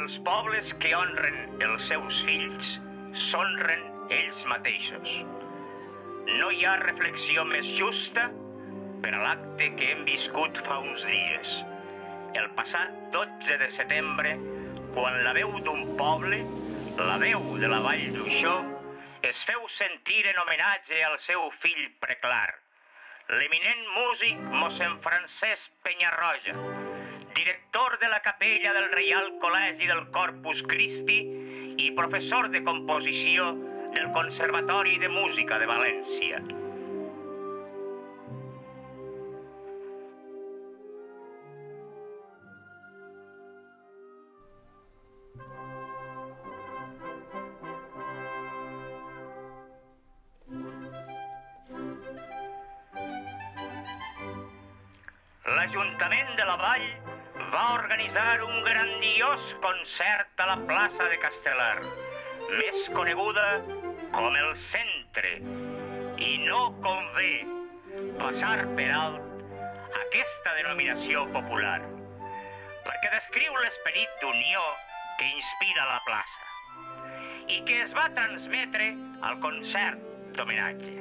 Els pobles que honren els seus fills s'honren ells mateixos. No hi ha reflexió més justa per a l'acte que hem viscut fa uns dies. El passat 12 de setembre, quan la veu d'un poble, la veu de la Vall d'Uixó, es feu sentir en homenatge al seu fill preclar, l'eminent músic mossèn Francesc Penyarroja, director de la capella del Reial Col·legi del Corpus Christi i professor de composició del Conservatori de Música de València. L'Ajuntament de la Vall va organitzar un grandiós concert a la plaça de Castelar, més coneguda com el Centre, i no convé passar per alt aquesta denominació popular, perquè descriu l'esperit d'unió que inspira la plaça i que es va transmetre al concert d'homenatge.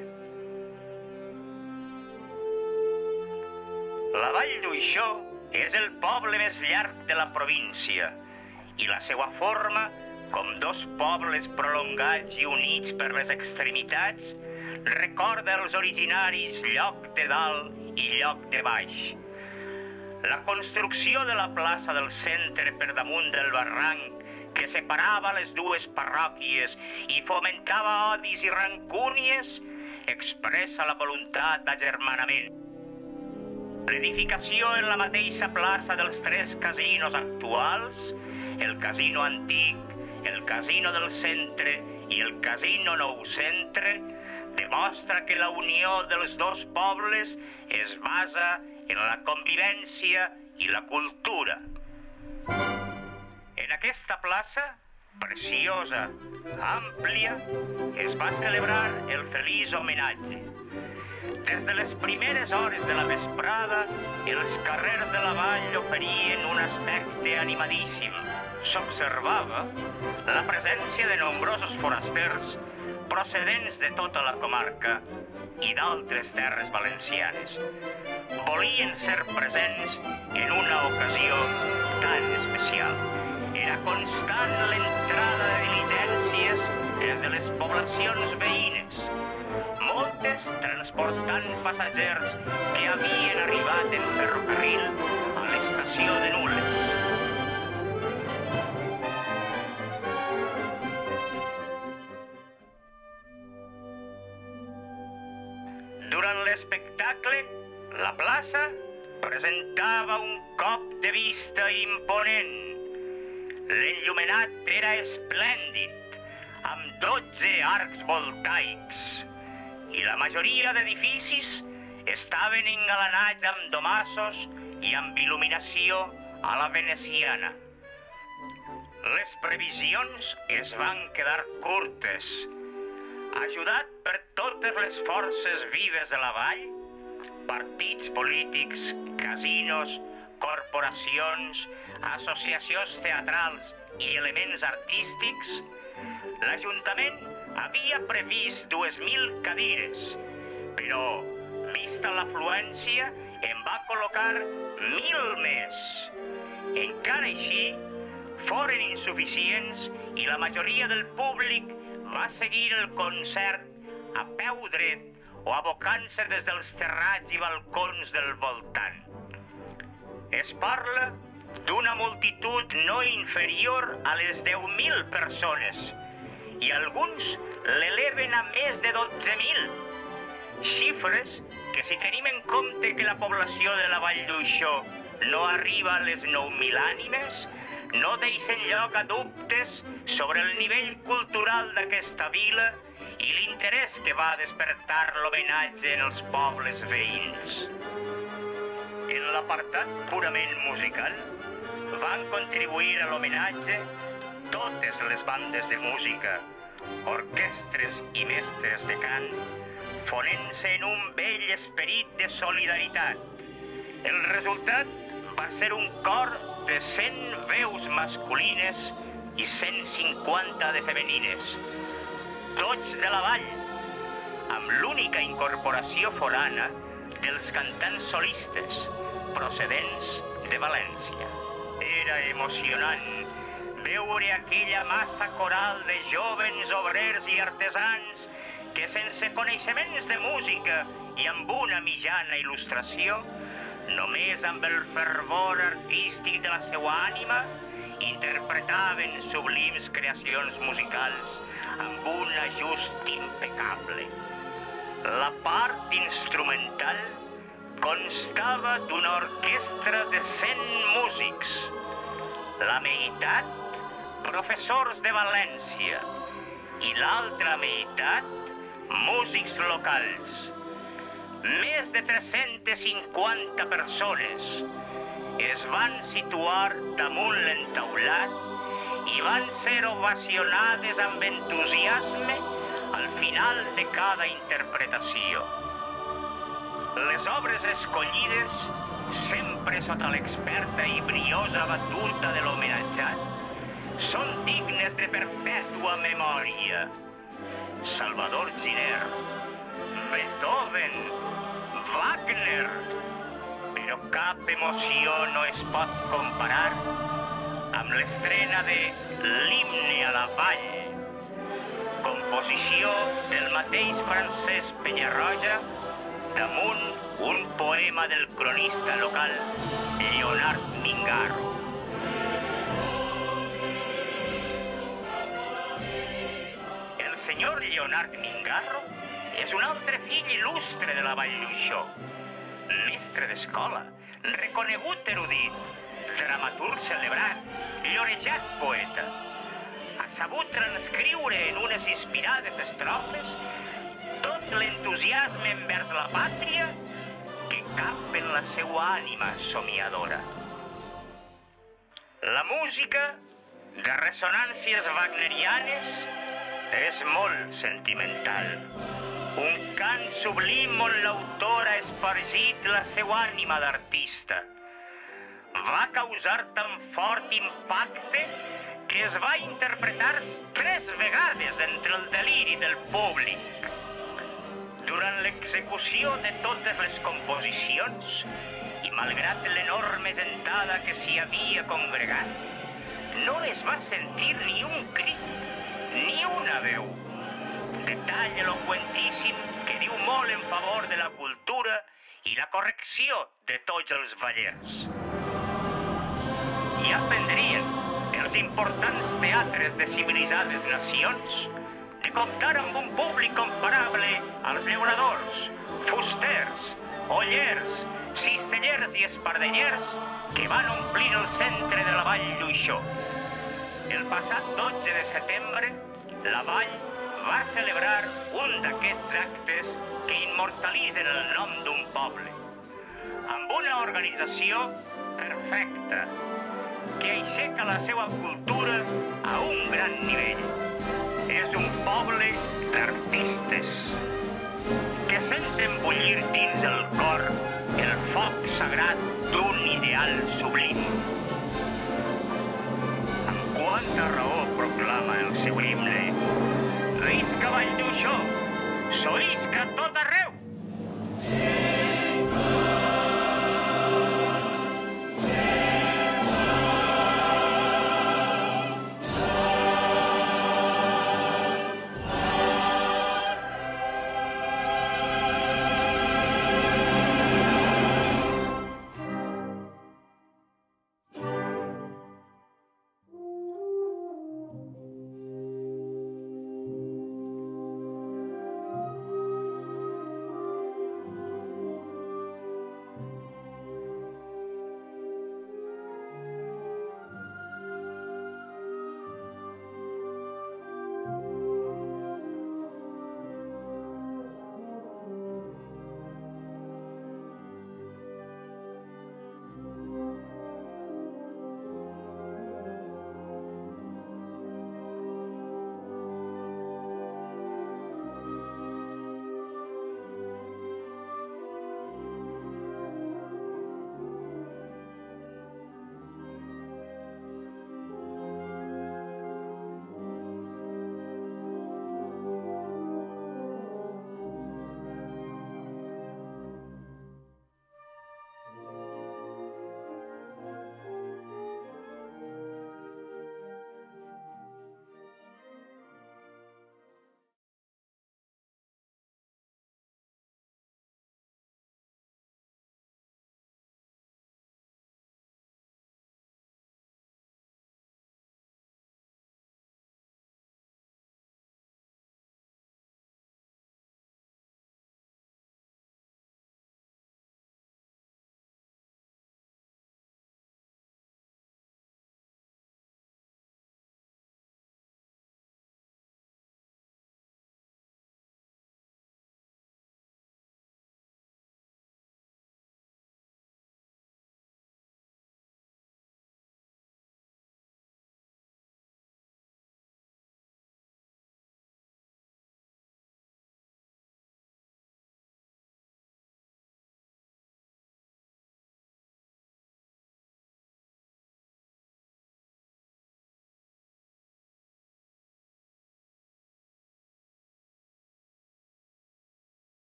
La Vall d'Uixó és el poble més llarg de la província i la seva forma, com dos pobles prolongats i units per les extremitats, recorda els originaris Lloc de Dalt i Lloc de Baix. La construcció de la plaça del Centre per damunt del barranc que separava les dues parròquies i fomentava odis i rancúnies expressa la voluntat d'agermanament. L'edificació en la mateixa plaça dels tres casinos actuals, el Casino Antic, el Casino del Centre i el Casino Nou Centre, demostra que la unió dels dos pobles es basa en la convivència i la cultura. En aquesta plaça, preciosa, àmplia, es va celebrar el feliç homenatge. Des de les primeres hores de la vesprada, els carrers de la vall oferien un aspecte animadíssim. S'observava la presència de nombrosos forasters procedents de tota la comarca i d'altres terres valencianes. Volien ser presents en una ocasió tan especial. Era constant l'entrada de diligències des de les poblacions veïnes, moltes transportant passatgers que havien arribat en ferrocarril a l'estació de Nules. Durant l'espectacle, la plaça presentava un cop de vista imponent. L'enllumenat era esplèndid, amb 12 arcs voltaics, i la majoria d'edificis estaven engalanats amb domassos i amb il·luminació a la veneciana. Les previsions es van quedar curtes. Ajudat per totes les forces vives de la vall, partits polítics, casinos, corporacions, associacions teatrals i elements artístics, l'Ajuntament havia previst 2.000 cadires, però, vista l'afluència, en va col·locar 1.000 més. Encara així, foren insuficients i la majoria del públic va seguir el concert a peu dret o abocant-se des dels terrats i balcons del voltant. Es parla d'una multitud no inferior a les 10.000 persones i alguns l'eleven a més de 12.000. Xifres que, si tenim en compte que la població de la Vall d'Uixó no arriba a les 9.000 ànimes, no deixen lloc a dubtes sobre el nivell cultural d'aquesta vila i l'interès que va despertar l'homenatge en els pobles veïns. En l'apartat purament musical van contribuir a l'homenatge totes les bandes de música, orquestres i mestres de cant, fonent-se en un vell esperit de solidaritat. El resultat va ser un cor de 100 veus masculines i 150 de femenines, tots de la vall, amb l'única incorporació forana dels cantants solistes procedents de València. Era emocionant veure aquella massa coral de jovens obrers i artesans que, sense coneixements de música i amb una mitjana il·lustració, només amb el fervor artístic de la seua ànima, interpretaven sublims creacions musicals amb un ajust impecable. La part instrumental constava d'una orquestra de 100 músics, la meitat professors de València i l'altra meitat músics locals. Més de 350 persones es van situar damunt l'entaulat i van ser ovacionades amb entusiasme al final de cada interpretació. Les obres escollides, sempre sota l'experta i briosa batuta de l'homenatjat, són dignes de perpètua memòria. Salvador Giner, Beethoven, Wagner, però cap emoció no es pot comparar amb l'estrena de l'Himne a la Vall, composició del mateix Francesc Penyarroja damunt un poema del cronista local Lleonard Mingarro. El senyor Lleonard Mingarro és un altre fill il·lustre de la Vall d'Uixó, mestre d'escola, reconegut erudit, dramaturg celebrat, llorejat poeta. Ha sabut transcriure en unes inspirades estrofes tot l'entusiasme envers la pàtria que cap en la seua ànima somiadora. La música, de ressonàncies wagnerianes, és molt sentimental. Un cant sublim on l'autor ha espargit la seua ànima d'artista. Va causar tan fort impacte que es va interpretar 3 vegades entre el deliri del públic. Durant l'execució de totes les composicions, i malgrat l'enorme gentada que s'hi havia congregat, no es va sentir ni un crit, ni una veu. Detall eloqüentíssim que diu molt en favor de la cultura i la correcció de tots els ballers. Ja prendrien els importants teatres de civilitzades nacions de comptar amb un públic comparable als llauradors, fusters, ollers, cistellers i espardellers que van omplir el centre de la Vall d'Uixó. El passat 12 de setembre, la Vall va celebrar un d'aquests actes que immortalitzen el nom d'un poble, amb una organització perfecta, que aixeca la seva cultura a un gran nivell. És un poble d'artistes que senten bullir dins el cor el foc sagrat d'un ideal sublim. Amb quanta raó proclama el seu himne: Visca Vall d'Uixó!